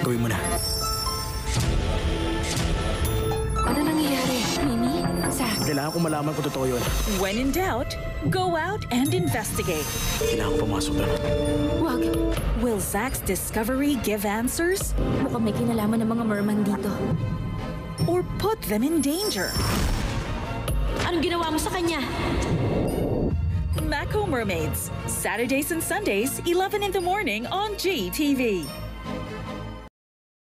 Gawin mo na. Ano nangyayari? Mimi? Zach? Kailangan ko malaman kung totoo yun. When in doubt, go out and investigate. Kailangan ko pumasok doon. Wag. Will Zach's discovery give answers Mukhang may kinalaman ng mga merman dito. or put them in danger? Anong ginawa mo sa kanya? Mako Mermaids, Saturdays and Sundays, 11 in the morning on GTV.